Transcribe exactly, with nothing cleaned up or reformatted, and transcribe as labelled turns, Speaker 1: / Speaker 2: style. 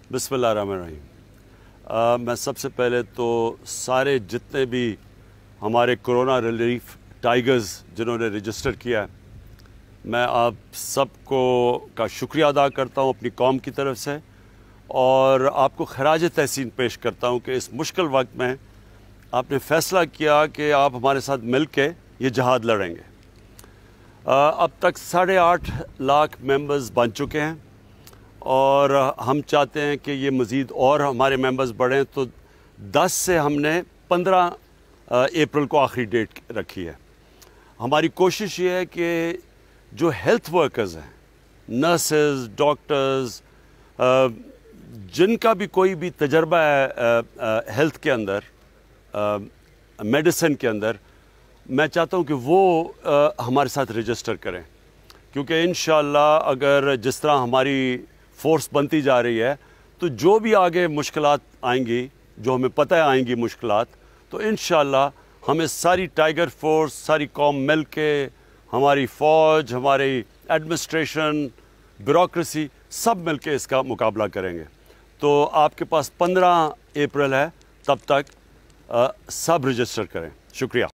Speaker 1: बिस्मिल्लाहिर्रहमानिर्रहीम। मैं सबसे पहले तो सारे जितने भी हमारे कोरोना रिलीफ टाइगर्स जिन्होंने रजिस्टर किया है, मैं आप सबको का शुक्रिया अदा करता हूं अपनी कौम की तरफ से, और आपको खराज तहसीन पेश करता हूं कि इस मुश्किल वक्त में आपने फ़ैसला किया कि आप हमारे साथ मिल के ये जहाद लड़ेंगे। अब तक साढ़े आठ लाख मेंबर्स बन चुके हैं और हम चाहते हैं कि ये मज़ीद और हमारे मेंबर्स बढ़ें, तो दस से हमने पंद्रह अप्रैल को आखिरी डेट रखी है। हमारी कोशिश ये है कि जो हेल्थ वर्कर्स हैं, नर्सेज, डॉक्टर्स, जिनका भी कोई भी तजर्बा है हेल्थ के अंदर, मेडिसिन के अंदर, मैं चाहता हूँ कि वो आ, हमारे साथ रजिस्टर करें, क्योंकि इंशाअल्लाह अगर जिस तरह हमारी फ़ोर्स बनती जा रही है तो जो भी आगे मुश्किलात आएंगी, जो हमें पता है आएंगी मुश्किलात, तो इंशाअल्लाह हमें सारी टाइगर फोर्स, सारी कौम मिल के, हमारी फ़ौज, हमारी एडमिनिस्ट्रेशन, ब्यूरोक्रेसी, सब मिल के इसका मुकाबला करेंगे। तो आपके पास पंद्रह अप्रैल है, तब तक आ, सब रजिस्टर करें। शुक्रिया।